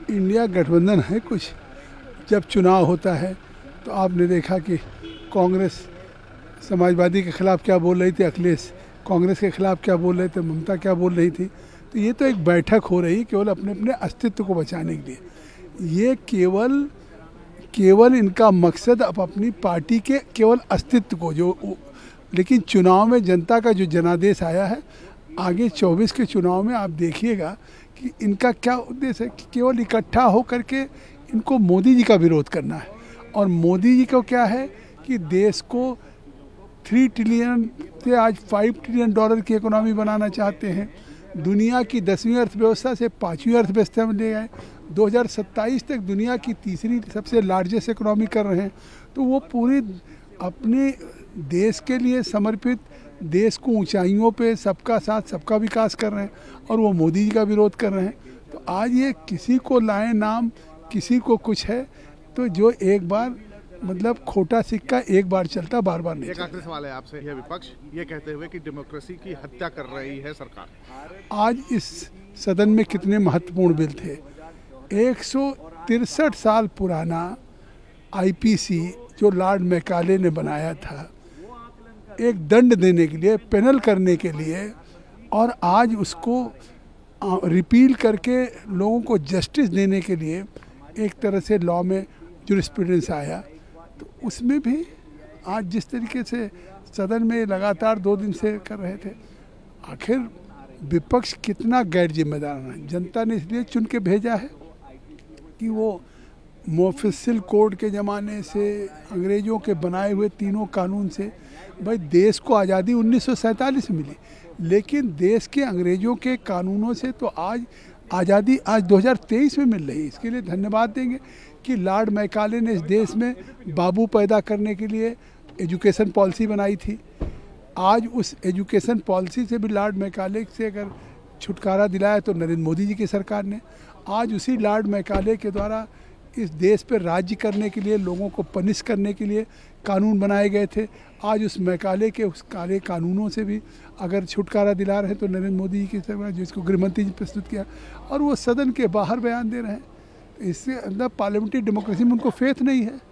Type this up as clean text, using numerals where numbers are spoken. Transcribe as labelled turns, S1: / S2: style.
S1: India गठबंधन है कुछ। जब चुनाव होता है तो आपने देखा कि कांग्रेस समाजवादी के खिलाफ क्या बोल रही थी, अखिलेश कांग्रेस के खिलाफ क्या बोल रहे थे, ममता क्या बोल रही थी। तो ये तो एक बैठक हो रही केवल अपने अपने अस्तित्व को बचाने के लिए। ये केवल इनका मकसद अब अपनी पार्टी के केवल अस्तित्व को लेकिन चुनाव में जनता का जो जनादेश आया है, आगे 24 के चुनाव में आप देखिएगा कि इनका क्या उद्देश्य है कि केवल इकट्ठा होकर के इनको मोदी जी का विरोध करना है। और मोदी जी को क्या है कि देश को 3 ट्रिलियन से आज 5 ट्रिलियन डॉलर की इकोनॉमी बनाना चाहते हैं। दुनिया की 10वीं अर्थव्यवस्था से 5वीं अर्थव्यवस्था में ले गए। 2027 तक दुनिया की तीसरी सबसे लार्जेस्ट इकोनॉमी कर रहे हैं। तो वो पूरी अपने देश के लिए समर्पित, देश को ऊंचाइयों पे सबका साथ सबका विकास कर रहे हैं और वो मोदी जी का विरोध कर रहे हैं। तो आज ये किसी को लाए नाम, किसी को कुछ है, तो जो एक बार मतलब खोटा सिक्का एक बार चलता बार बार नहीं।
S2: एक आखिरी सवाल है आपसे, यह विपक्ष ये कहते हुए कि डेमोक्रेसी की हत्या कर रही है सरकार।
S1: आज इस सदन में कितने महत्वपूर्ण बिल थे। 163 साल पुराना आईपीसी जो लॉर्ड मैकाले ने बनाया था एक दंड देने के लिए, पेनल करने के लिए, और आज उसको रिपील करके लोगों को जस्टिस देने के लिए एक तरह से लॉ में जूरिस्प्रूडेंस आया। तो उसमें भी आज जिस तरीके से सदन में लगातार 2 दिन से कर रहे थे, आखिर विपक्ष कितना गैर जिम्मेदार है। जनता ने इसलिए चुन के भेजा है कि वो मोफिसिल कोड के ज़माने से, अंग्रेज़ों के बनाए हुए तीनों कानून से, भाई देश को आज़ादी 1947 में मिली, लेकिन देश के अंग्रेज़ों के कानूनों से तो आज आज़ादी आज 2023 में मिल रही है। इसके लिए धन्यवाद देंगे कि लॉर्ड मैकाले ने इस देश में बाबू पैदा करने के लिए एजुकेशन पॉलिसी बनाई थी। आज उस एजुकेशन पॉलिसी से भी लॉर्ड मैकाले से अगर छुटकारा दिलाया तो नरेंद्र मोदी जी की सरकार ने। आज उसी लॉर्ड मैकाले के द्वारा इस देश पर राज्य करने के लिए, लोगों को पनिश करने के लिए कानून बनाए गए थे। आज उस मैकाले के उस काले कानूनों से भी अगर छुटकारा दिला रहे हैं तो नरेंद्र मोदी जी की सरकार, जिसको गृहमंत्री जी प्रस्तुत किया, और वो सदन के बाहर बयान दे रहे हैं। इससे अंदर पार्लियामेंट्री डेमोक्रेसी में उनको फेथ नहीं है।